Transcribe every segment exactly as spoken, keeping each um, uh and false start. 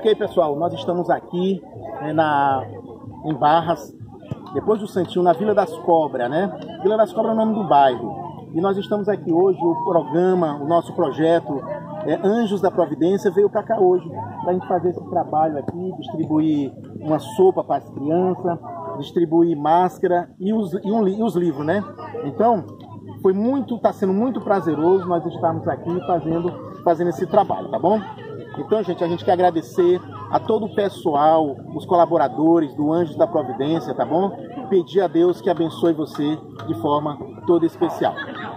Ok, pessoal, nós estamos aqui né, na, em Barras, depois do Santinho, na Vila das Cobras, né? Vila das Cobras é o nome do bairro. E nós estamos aqui hoje, o programa, o nosso projeto é, Anjos da Providência veio para cá hoje, para a gente fazer esse trabalho aqui, distribuir uma sopa para as crianças, distribuir máscara e os, e, um, e os livros, né? Então, foi muito, está sendo muito prazeroso nós estarmos aqui fazendo, fazendo esse trabalho, tá bom? Então, gente, a gente quer agradecer a todo o pessoal, os colaboradores do Anjos da Providência, tá bom? Pedir a Deus que abençoe você de forma toda especial.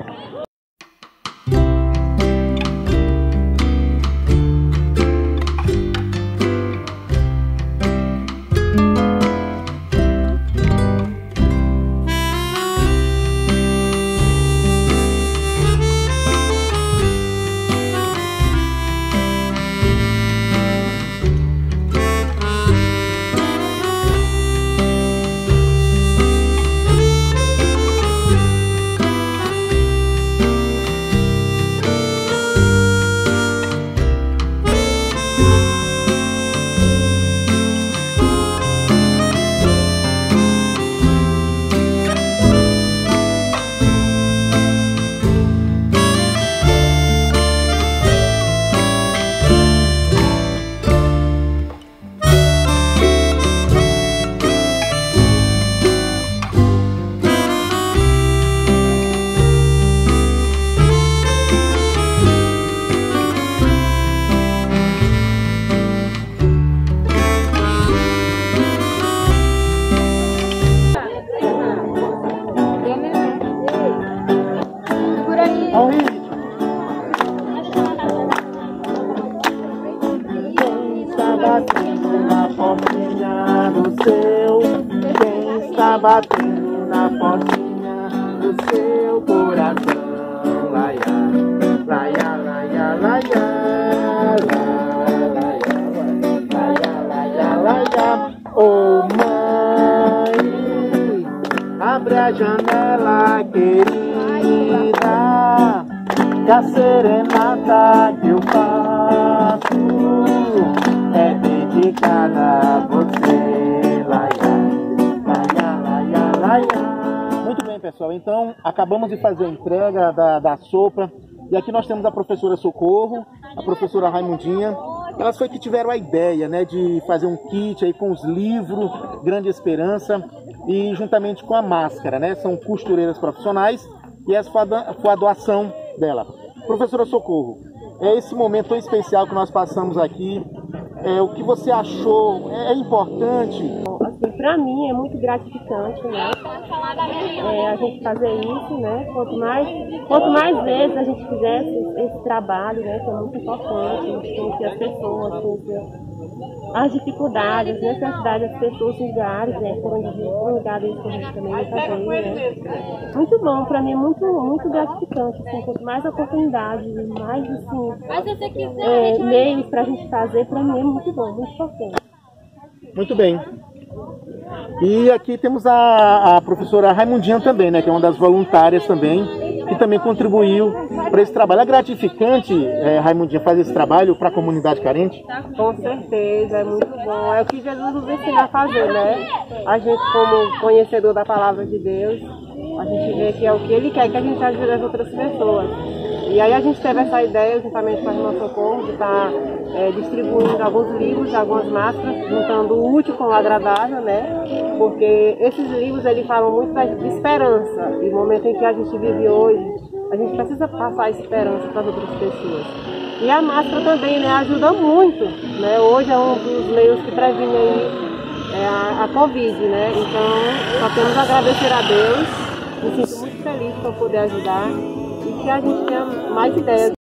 Batendo na portinha do seu, quem está batendo na portinha do seu coração? Laia, laia, laia, laia, laia, laia, laia. Oh mãe, abre a janela, querida, que a serenata que eu faço é dedicada a você, laia, laia, laia, laia. Muito bem, pessoal, então acabamos de fazer a entrega da, da sopa e aqui nós temos a professora Socorro, a professora Raimundinha. Elas foi que tiveram a ideia, né, de fazer um kit aí com os livros Grande Esperança e juntamente com a máscara, né? São costureiras profissionais e essa foi a, foi a doação dela. Professora Socorro, é esse momento tão especial que nós passamos aqui. É, o que você achou é, é importante? Assim, para mim é muito gratificante, né? É, a gente fazer isso, né? Quanto mais, quanto mais vezes a gente fizer esse, esse trabalho, né? Que é muito importante, a gente conhecer as pessoas, conhecer as dificuldades, as necessidades das pessoas em lugares, né? Foram ligadas isso que a gente também vai fazer, né? Muito bom, para mim é muito, muito gratificante, assim, quanto mais oportunidades, mais assim, é, meios para a gente fazer, para mim é muito bom, muito importante. Muito bem. E aqui temos a, a professora Raimundinha também, né? Que é uma das voluntárias também, que também contribuiu para esse trabalho. É gratificante, é, Raimundinha, fazer esse trabalho para a comunidade carente? Com certeza, é muito bom. É o que Jesus nos ensina a fazer, né? A gente, como conhecedor da palavra de Deus, a gente vê que é o que Ele quer que a gente ajude as outras pessoas. E aí a gente teve essa ideia, juntamente com a Irmã Socorro, de estar é, distribuindo alguns livros, algumas máscaras, juntando o útil com o agradável, né? Porque esses livros, eles falam muito de esperança. E no momento em que a gente vive hoje, a gente precisa passar esperança para as outras pessoas. E a máscara também, né, ajuda muito, né? Hoje é um dos meios que previne aí, é, a, a Covid, né? Então, só temos a agradecer a Deus. Me sinto muito feliz por poder ajudar e que a gente tenha mais ideias.